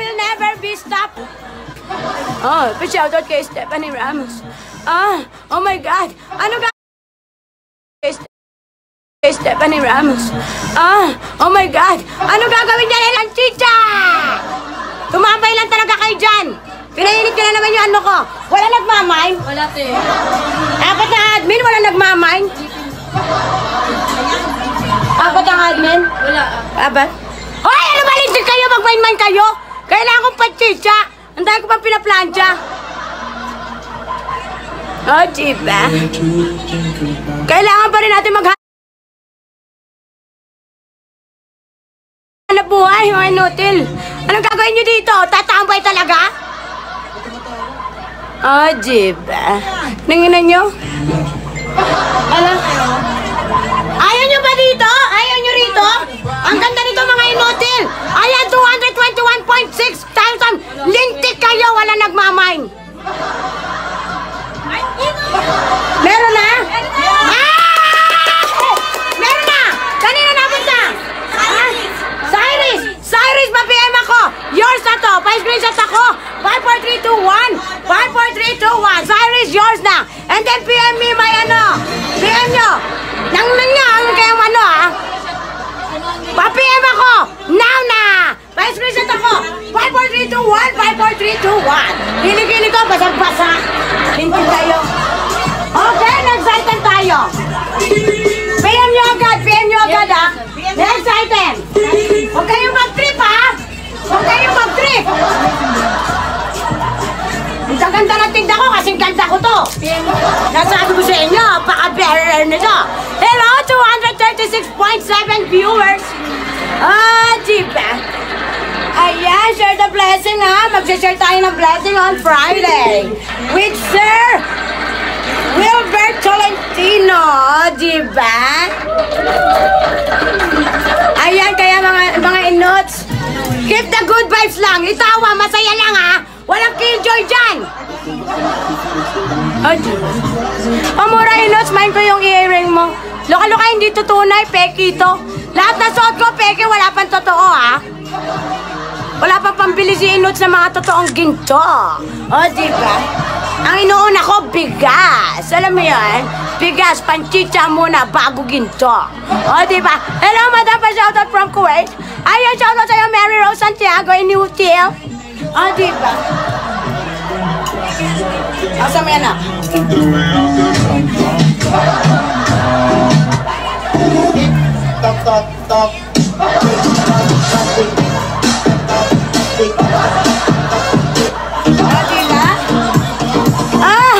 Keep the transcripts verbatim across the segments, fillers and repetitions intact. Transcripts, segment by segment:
will never be stopped. Oh, pa-shoutout kay Stephanie Ramos. Ah, oh my God. Ano ga... Kay Stephanie Ramos. Ah, oh my God. Ano gagawin niya nilang chicha? Tumambay lang talaga kayo dyan. Pinainit ka na naman yung ano ko. Wala nagmamine? Wala, te. Apat na admin, wala nagmamine? Apat ang admin? Wala. Apat? Hoy, ano ba lintik kayo? Mag-mine-mine kayo? Kailangan kong pa-chicha. Ang dahil ko pang pinaplansya. Oh, diba? Kailangan pa rin natin mag- na buhay, mga inutil. Anong gagawin nyo dito? Tatambay talaga? Oh, diba? Nanginan nyo? Ano? Ayaw nyo ba dito? Ayaw nyo rito? Ang ganda nito, mga inutil. Ayan, two hundred twenty-one point six thousand. Lintik kayo, wala nagmamine. Meron na? Ah! Meron na! Kanina napunta? Ah? Cyrus! Cyrus, ma-P M ako! Yours na to! Pa-screenshot ako! five four three two one! five four three two one! Cyrus, yours na! And then P M me my ano! P M nyo! Nang nang nyo! Ano kayong ano ah? Pa-P M ako! Now na! Pa-screenshot ako! five four three two one! five four three two one! Hili-hili ko! Basag-basa! Hindi tayo! Okay, next item tayo! P M nyo agad! P M nyo agad ah! Next item! Huwag kayong mag-trip ha! Huwag kayong mag-trip! Ang ganda ng tigda ko kasing ganda ko to! Nasabi ko sa inyo, baka-bearer nito! Hello, two hundred thirty-six point seven viewers! Ah, diba? Ayan, share the blessing ha! Mag-share tayo ng blessing on Friday! With Sir Wilbert Tolentino! Diba? Ayan, kaya mga, mga Inutz, keep the good vibes lang! Itawa, masaya lang ha! Walang killjoy dyan! Oh, diba? Pamura Inutz, mind ko yung earring mo. Loka-loka, hindi tutunay, peki ito. Lahat na suot ko, peki, wala pang totoo ha. Wala pang pambili si Inutz ng mga totoong ginto. O, diba? Ang inuuna ko, bigas. Alam mo yan? Bigas, panchicha muna, bago ginto. O, diba? Hello, madam, pa-shoutout from Kuwait. Ayan, shoutout sa'yo, Mary Rose Santiago, Inutil. O, diba? Asa mo yan, ah? Top, top, top. Ah, diba? Ah!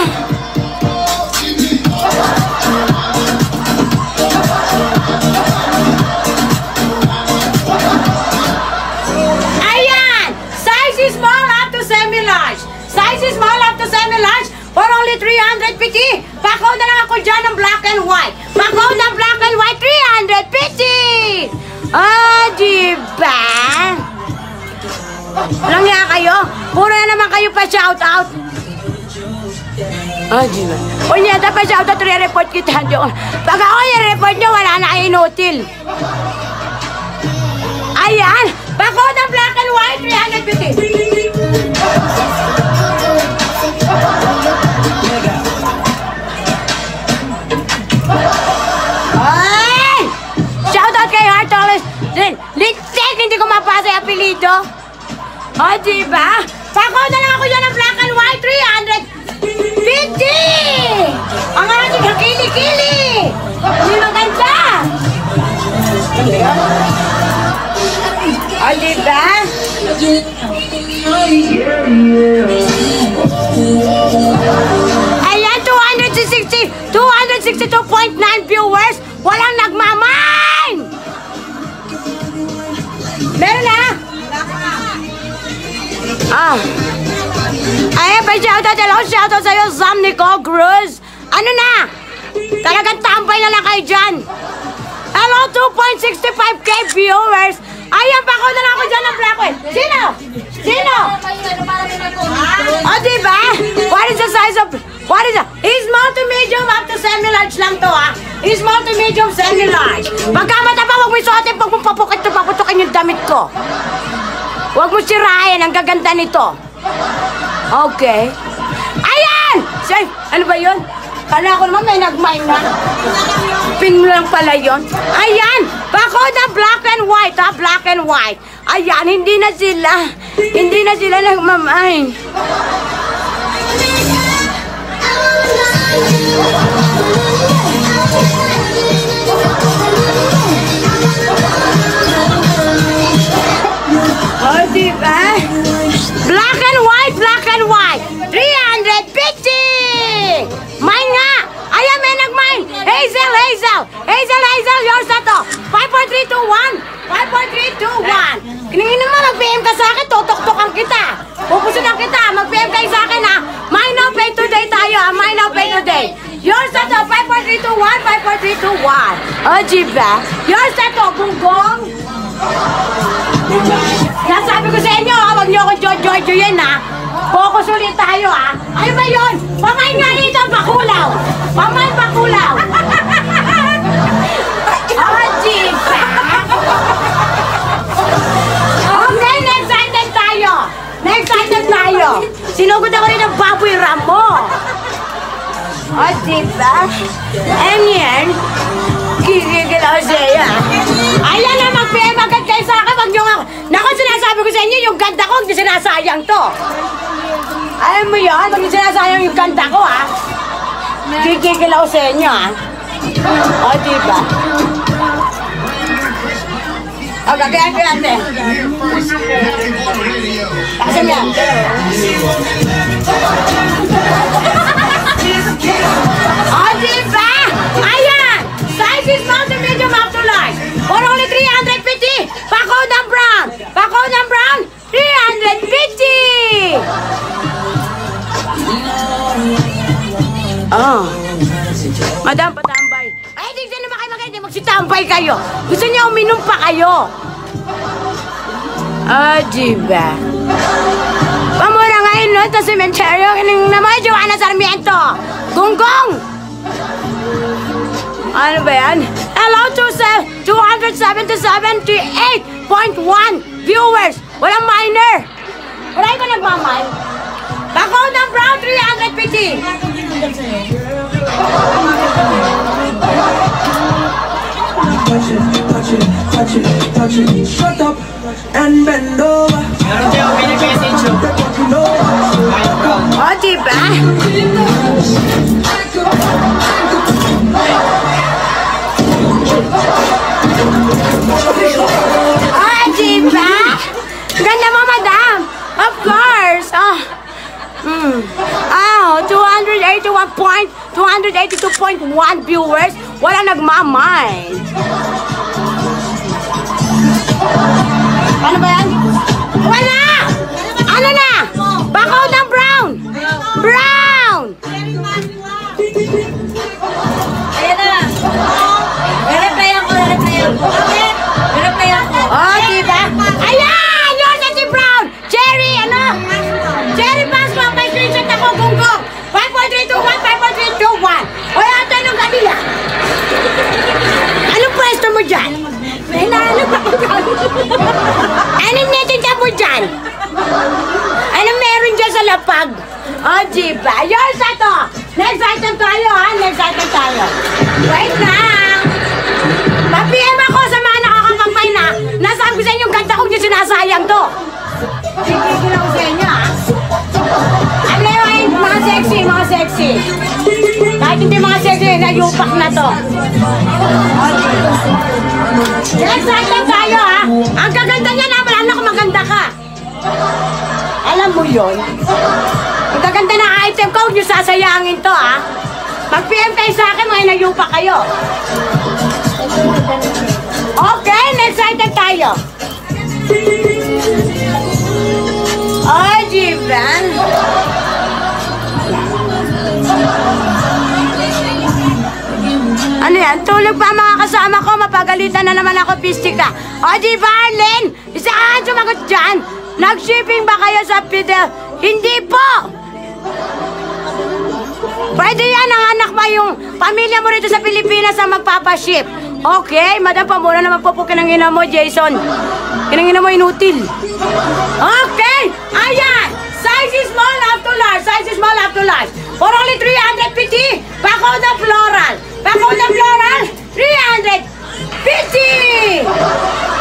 Ayan! Size is small up to semi-large. Size is small up to semi-large for only three hundred fifty. Pakaw na lang ako dyan ng black and white. Pakaw na black and white, three hundred fifty! Ah, diba? Walang nga kayo. Puro na naman kayo pa shoutout. Ah, diba? O niya, dapat shoutout, re-report kita doon. Pag ako i-report nyo, wala na kayo inutil. Ayan! Pakaw ng black and white, three hundred fifty. Ay! Shoutout kay Hartolis. Lintik, hindi ko mapasa yung apelido. O, diba? Pakaw na lang ako dyan ng black and white, three hundred fifty! Ang ating hakili-kili! Hindi maganda! O, diba? Ayan, two hundred sixty, two hundred sixty-two point nine viewers. Walang nagmamine! Meron na? Ah. Ayan, pa shoutout. Hello, shoutout sa'yo, Sam Nicole Cruz. Ano na? Talagang tambay na lang kayo dyan. Hello, two point six five K viewers. Ayan, pakaw na lang ako dyan ng black one. Sino? Sino? O, oh, diba? What is the size of... What is that? Is small to medium up to semi-large lang to, ha? Is small to medium, semi-large. Pagka mataba, huwag mo isuotin pag mong papukit to paputukin yung damit ko. Huwag mo sirain, ang gaganda nito. Okay. Ayan! Say, ano ba yun? Kala ko naman may nag-mine na. Ping lang pala yun. Ayan! Bako na black and white, ha? Black and white. Ayan, hindi na sila. Hindi na sila nagmamine. Oh, diba? Black and white, black and white. three hundred fifty! Mine nga! Ayan, may nag-mine! Hazel, Hazel! Hazel, Hazel, yours na to! five four three two one! five four three two one! Kiningin naman, mag-P M ka sa akin, tutok-tokan kita! Pupusunan kita, mag-P M kayo sa akin ha! Mine now, pay today tayo ha! Mine now, pay today! Yours na to! five four three two one! five four three two one! O, diba? Yours na to, gunggong! Nasabi ko sa inyo ha, huwag niyo akong jojo-jojo yan ha! Focus ulit tayo ah. Ano ba yun? Pamay nga dito, bakulaw. Pamay bakulaw. Oh, diba? Okay, next item tayo. Next item tayo. Sinugod ako rin ng baboy ramo. Oh, diba? And yan, gigigil ako sa'yo. Ayan na, mag-P M agad kayo sa akin. Wag niyo nga. Naku, sinasabi ko sa inyo, yung ganda ko, hindi sinasayang to. Alam mo yun, pag sinasayang yung kanta ko, ha? Gigigil ako sa inyo, ha? O, diba? O, gagayan ko natin. Kasi mo yan. O, diba? Ayan! Size is small to medium up to large. For only three hundred fifty. Pako ng brown. Pako ng brown. three hundred fifty. Oh. Madam, patambay. Ay, di saan naman kayo maganda. Magsitambay kayo. Gusto niyo uminom pa kayo. Ah, diba? Pamura ngayon, no? Sa cementerio. Kining naman, Joanna Sarmiento. Gunggong! Ano ba yan? Hello to two hundred seventy-eight point one viewers. Walang minor. Wala ka nagmamay. Bako ng brown, three hundred fifty. Touch it, touch it, touch it, touch it. Shut up and bend over. Oh, diba? Oh, diba? Ganda mo, madam. Of course. Oh. Mm. Oh, two eighty-one point, two eighty-two point one viewers. Wala nagmamay. Ano ba yan? Wala! Ano na? Bako ng brown! Brown! Ayan na! Re-replyan ko, re-replyan ko. Re-replyan ko. Oh, diba? Ayan! Yun na si Brown! Cherry, ano? Cherry Pasmo, may screenshot ako, gunggong. five four three two one, five four three two one. Wala tanong kanila. Anong pwesto mo dyan? May nahanap ako dyan. Anong netinta mo dyan? Anong meron dyan sa lapag? Oh, diba? Yours na to. Next item tayo, ha? Next item tayo. Wait lang. Pa-P M ako sa mga nakakapampay na. Nasabi ko sa inyo, ganda kong yung sinasayang to. Tigigil ako sa inyo, ha? Ano yun? Mga sexy, mga sexy. Kahit hindi mga sexy, nayupak na to. Next item tayo, ha? Ang gaganda niya na, wala na kung maganda ka. Alam mo yun? Ang gaganda na item ko, huwag niyo sasayangin to, ha? Mag-P M kayo sa akin, mga nayupak kayo. Okay, next item tayo. Ay, Jivan. Ano yan? Tulog pa mga kasama ko. Mapagalitan na naman ako, pistika. O, di ba, Arlen? Isa ka sumagot dyan. Nag-shipping ba kayo sa Fidel? Hindi po! Pwede yan ang anak mo, yung pamilya mo rito sa Pilipinas ang magpapaship. Okay, madam, pamura naman po po kinangina mo, Jason. Kinangina mo, inutil. Okay, ayan. Size is small up to large. Size is small up to large. For only three hundred fifty. Pako the floral. Pako the floral. three hundred fifty.